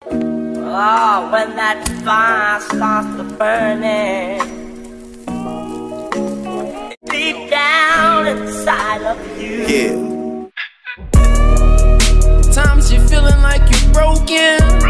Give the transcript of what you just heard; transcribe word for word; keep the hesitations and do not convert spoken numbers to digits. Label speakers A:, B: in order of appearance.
A: Oh, when that fire starts to burning deep down inside of you.
B: Yeah.
C: Times you're feeling like you're broken.